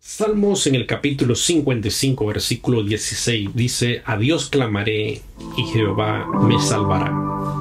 Salmos en el capítulo 55, versículo 16, dice: a Dios clamaré y Jehová me salvará.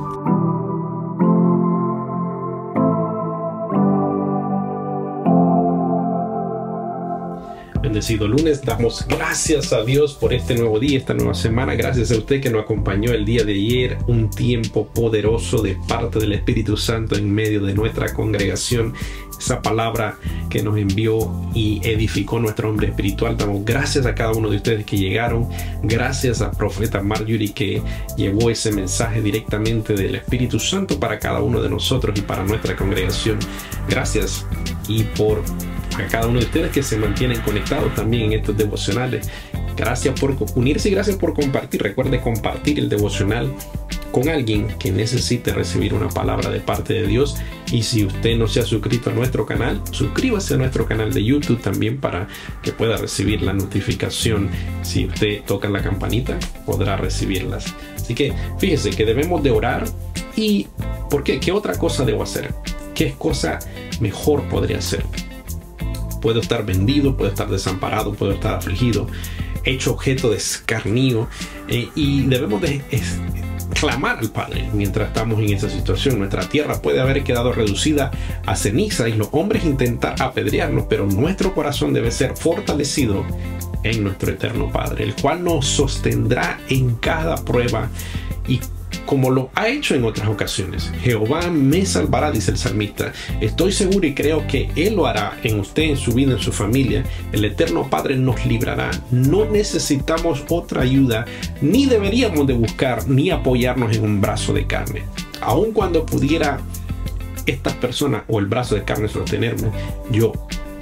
Bendecido lunes, damos gracias a Dios por este nuevo día, esta nueva semana. Gracias a usted que nos acompañó el día de ayer, un tiempo poderoso de parte del Espíritu Santo en medio de nuestra congregación. Esa palabra que nos envió y edificó nuestro hombre espiritual. Damos gracias a cada uno de ustedes que llegaron. Gracias a Profeta Marjorie que llevó ese mensaje directamente del Espíritu Santo para cada uno de nosotros y para nuestra congregación. Gracias y por a cada uno de ustedes que se mantienen conectados también en estos devocionales. Gracias por unirse y gracias por compartir. Recuerde compartir el devocional con alguien que necesite recibir una palabra de parte de Dios. Y si usted no se ha suscrito a nuestro canal, suscríbase a nuestro canal de YouTube también para que pueda recibir la notificación. Si usted toca la campanita, podrá recibirlas. Así que fíjese que debemos de orar. ¿Y por qué? ¿Qué otra cosa debo hacer? ¿Qué cosa mejor podría hacer? Puedo estar vendido, puedo estar desamparado, puedo estar afligido, hecho objeto de escarnio, y debemos de clamar al Padre mientras estamos en esa situación. Nuestra tierra puede haber quedado reducida a ceniza y los hombres intentar apedrearnos, pero nuestro corazón debe ser fortalecido en nuestro eterno Padre, el cual nos sostendrá en cada prueba y como lo ha hecho en otras ocasiones. Jehová me salvará, dice el salmista. Estoy seguro y creo que Él lo hará en usted, en su vida, en su familia. El eterno Padre nos librará. No necesitamos otra ayuda, ni deberíamos de buscar ni apoyarnos en un brazo de carne. Aun cuando pudiera estas personas o el brazo de carne sostenerme, yo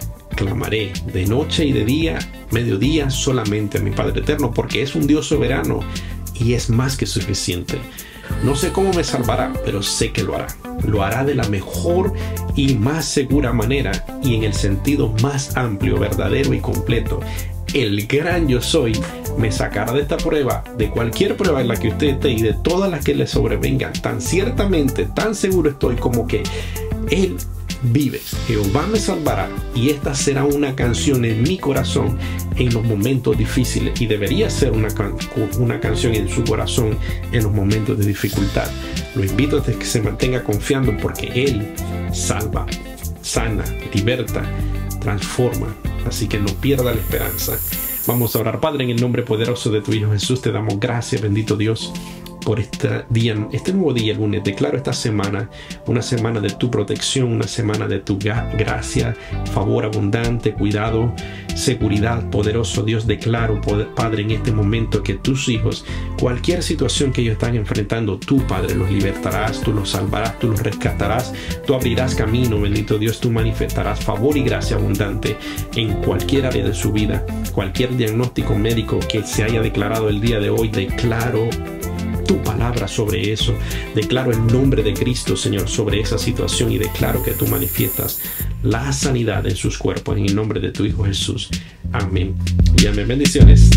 clamaré de noche y de día, mediodía, solamente a mi Padre eterno, porque es un Dios soberano y es más que suficiente. No sé cómo me salvará, pero sé que lo hará. Lo hará de la mejor y más segura manera y en el sentido más amplio, verdadero y completo. El gran yo soy me sacará de esta prueba, de cualquier prueba en la que usted esté y de todas las que le sobrevengan. Tan ciertamente, tan seguro estoy como que Él vive. Jehová me salvará, y esta será una canción en mi corazón en los momentos difíciles, y debería ser una canción en su corazón en los momentos de dificultad. Lo invito a que se mantenga confiando, porque Él salva, sana, liberta, transforma. Así que no pierda la esperanza. Vamos a orar. Padre, en el nombre poderoso de tu Hijo Jesús, te damos gracias, bendito Dios, por este nuevo día, lunes. Declaro esta semana una semana de tu protección, una semana de tu gracia, favor abundante, cuidado, seguridad, poderoso Dios. Declaro, Padre, en este momento que tus hijos, cualquier situación que ellos están enfrentando, tú, Padre, los libertarás, tú los salvarás, tú los rescatarás, tú abrirás camino, bendito Dios, tú manifestarás favor y gracia abundante en cualquier área de su vida. Cualquier diagnóstico médico que se haya declarado el día de hoy, declaro tu palabra sobre eso. Declaro el nombre de Cristo, Señor, sobre esa situación, y declaro que tú manifiestas la sanidad en sus cuerpos en el nombre de tu Hijo Jesús. Amén y amén. Bendiciones.